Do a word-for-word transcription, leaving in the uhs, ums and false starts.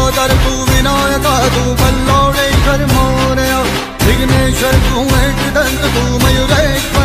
लंबोदर तू विनायका तू बल्लौडेश्वर मोरया विघ्नेश्वर तू एकदंत तू मयूरेश्वर